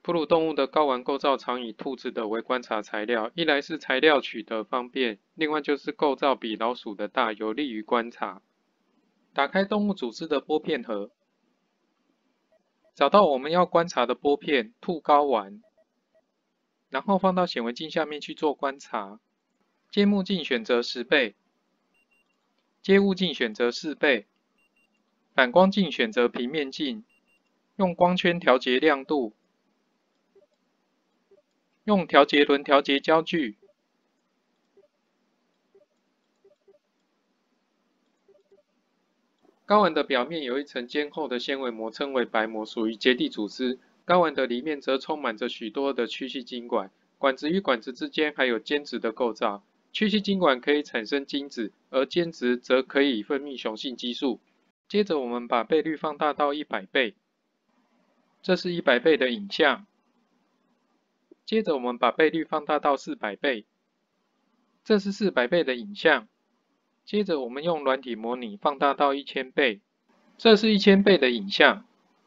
哺乳动物的睾丸构造常以兔子的为观察材料，一来是材料取得方便，另外就是构造比老鼠的大，有利于观察。打开动物组织的玻片盒，找到我们要观察的玻片兔睾丸，然后放到显微镜下面去做观察。接目镜选择10倍，接物镜选择4倍，反光镜选择平面镜，用光圈调节亮度，用调节轮调节焦距。睾丸的表面有一层坚厚的纤维膜，称为白膜，属于结缔组织。睾丸的里面则充满着许多的区系精管，管子与管子之间还有间质的构造。区系精管可以产生精子，而间质则可以分泌雄性激素。接着我们把倍率放大到100倍，这是100倍的影像。接着我们把倍率放大到400倍，这是400倍的影像。接着我们用软体模拟放大到1000倍，这是1000倍的影像。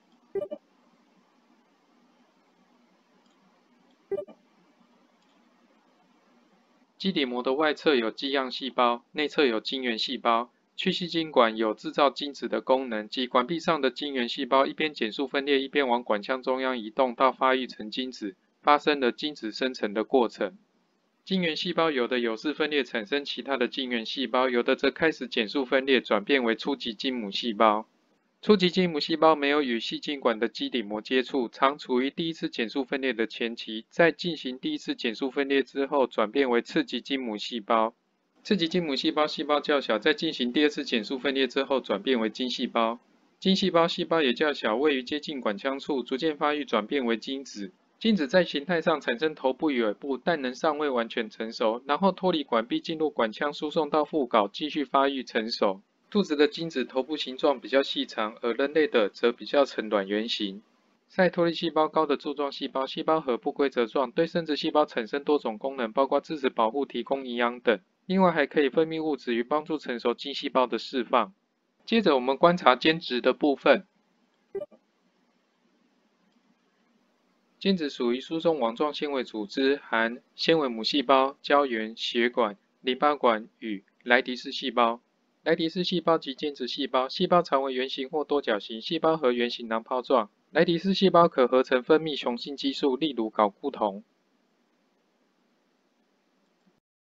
基底膜的外侧有肌样细胞，内侧有精原细胞。区系精管有制造精子的功能，即管壁上的精原细胞一边减速分裂，一边往管腔中央移动到发育成精子，发生了精子生成的过程。精原细胞有的有丝分裂产生其他的精原细胞，有的则开始减速分裂转变为初级精母细胞。初级精母细胞没有与细精管的基底膜接触，常处于第一次减速分裂的前期，在进行第一次减速分裂之后转变为次级精母细胞。次级精母细胞细胞较小，在进行第二次减速分裂之后转变为精细胞。精细胞细胞也较小，位于接近管腔处，逐渐发育转变为精子。精子在形态上产生头部与尾部，但仍尚未完全成熟，然后脱离管壁进入管腔，输送到附睾，继续发育成熟。兔子的精子头部形状比较细长，而人类的则比较呈卵圆形。赛托利细胞高的柱状细胞，细胞核不规则状，对生殖细胞产生多种功能，包括支持保护、提供营养等。另外还可以分泌物质与帮助成熟精细胞的释放。接着我们观察间质的部分。间质属于输送网状纤维组织，含纤维母细胞、胶原、血管、淋巴管与莱迪氏细胞。莱迪氏细胞及间质细胞，细胞常为圆形或多角形，细胞核圆形囊泡状。莱迪氏细胞可合成分泌雄性激素，例如睾固酮。